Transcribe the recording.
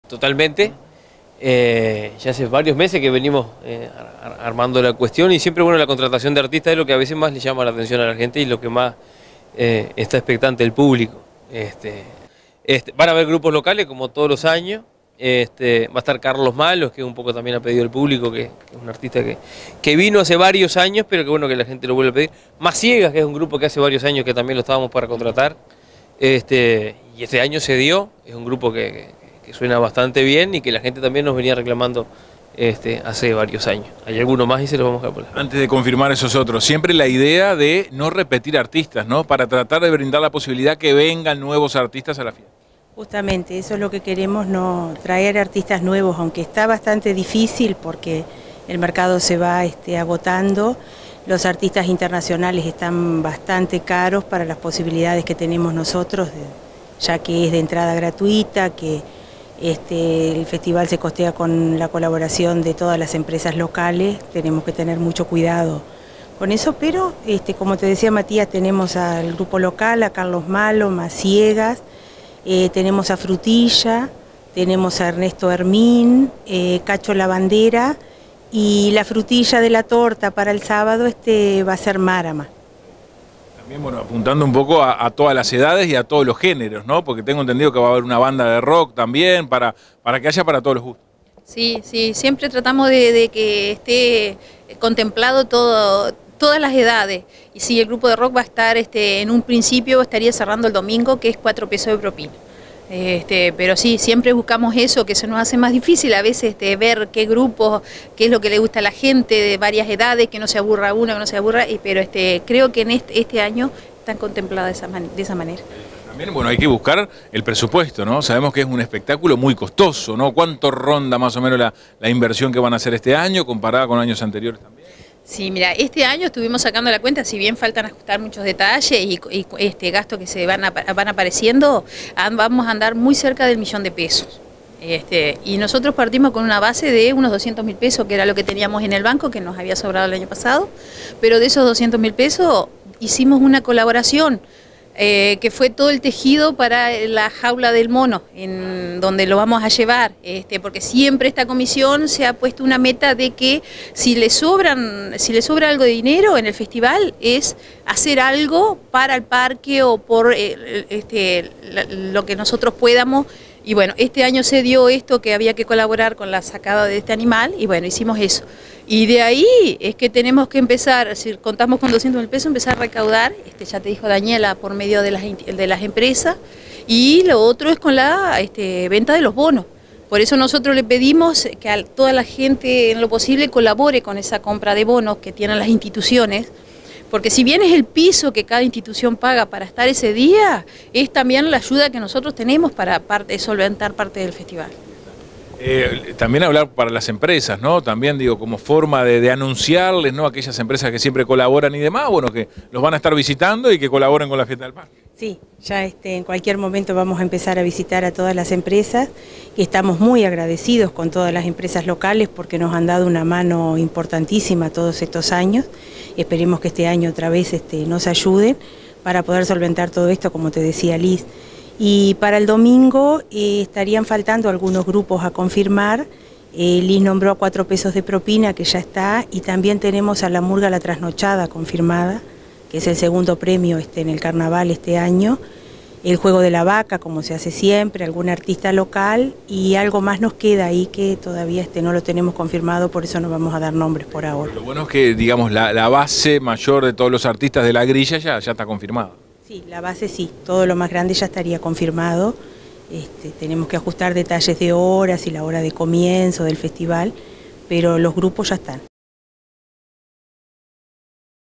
totalmente. Ya hace varios meses que venimos armando la cuestión y siempre la contratación de artistas es lo que a veces más le llama la atención a la gente y lo que más está expectante el público. Van a haber grupos locales como todos los años. Va a estar Carlos Malos, que un poco también ha pedido el público, que es un artista que vino hace varios años, pero que la gente lo vuelve a pedir. Maciegas, que es un grupo que hace varios años que también lo estábamos para contratar. Y este año se dio, es un grupo que suena bastante bien y que la gente también nos venía reclamando hace varios años. Hay alguno más y se los vamos a dejar por la... Antes de confirmar esos otros, siempre la idea de no repetir artistas, ¿no? Para tratar de brindar la posibilidad que vengan nuevos artistas a la fiesta. Justamente, eso es lo que queremos, no traer artistas nuevos, aunque está bastante difícil porque el mercado se va agotando. Los artistas internacionales están bastante caros para las posibilidades que tenemos nosotros, ya que es de entrada gratuita, que el festival se costea con la colaboración de todas las empresas locales. Tenemos que tener mucho cuidado con eso, pero como te decía Matías, tenemos al grupo local, a Carlos Malo, Maciegas, tenemos a Frutilla, tenemos a Ernesto Hermín, Cacho La Bandera, y la frutilla de la torta para el sábado va a ser Márama. También, apuntando un poco a todas las edades y a todos los géneros, ¿no? Porque tengo entendido que va a haber una banda de rock también, para que haya para todos los gustos. Sí, siempre tratamos de que esté contemplado todas las edades. Y sí, el grupo de rock va a estar, en un principio estaría cerrando el domingo, que es 4 pesos de propina. Pero sí, siempre buscamos eso, que se nos hace más difícil a veces ver qué grupos, qué es lo que le gusta a la gente de varias edades, que no se aburra uno, que no se aburra, pero creo que en este año están contempladas de esa manera. También, hay que buscar el presupuesto, ¿no? Sabemos que es un espectáculo muy costoso, ¿no? ¿Cuánto ronda más o menos la inversión que van a hacer este año comparada con años anteriores también? Sí, mira, este año estuvimos sacando la cuenta, si bien faltan ajustar muchos detalles y gastos que se van apareciendo, vamos a andar muy cerca del 1.000.000 de pesos. Y nosotros partimos con una base de unos 200.000 pesos, que era lo que teníamos en el banco, que nos había sobrado el año pasado, pero de esos 200.000 pesos hicimos una colaboración, que fue todo el tejido para la jaula del mono, en donde lo vamos a llevar, porque siempre esta comisión se ha puesto una meta de que si le sobra algo de dinero en el festival, es hacer algo para el parque o por lo que nosotros podamos. Y este año se dio esto, que había que colaborar con la sacada de este animal, y hicimos eso. Y de ahí es que tenemos que empezar, si contamos con 200.000 pesos, empezar a recaudar, ya te dijo Daniela, por medio de las empresas, y lo otro es con la venta de los bonos. Por eso nosotros le pedimos que a toda la gente en lo posible colabore con esa compra de bonos que tienen las instituciones, porque si bien es el piso que cada institución paga para estar ese día, es también la ayuda que nosotros tenemos para solventar parte del festival. También hablar para las empresas, ¿no? También digo, como forma de anunciarles, ¿no? Aquellas empresas que siempre colaboran y demás, que los van a estar visitando y que colaboren con la fiesta del parque. Sí, ya en cualquier momento vamos a empezar a visitar a todas las empresas, y estamos muy agradecidos con todas las empresas locales porque nos han dado una mano importantísima todos estos años. Esperemos que este año otra vez nos ayuden para poder solventar todo esto, como te decía Liz. Y para el domingo estarían faltando algunos grupos a confirmar. Liz nombró a 4 pesos de propina, que ya está, y también tenemos a la Murga La Trasnochada confirmada, que es el segundo premio en el carnaval este año. El Juego de la Vaca, como se hace siempre, algún artista local, y algo más nos queda ahí que todavía no lo tenemos confirmado, por eso no vamos a dar nombres por ahora. Lo bueno es que, digamos, la base mayor de todos los artistas de la grilla ya está confirmada. Sí, la base sí, todo lo más grande ya estaría confirmado. Tenemos que ajustar detalles de horas y la hora de comienzo del festival, pero los grupos ya están.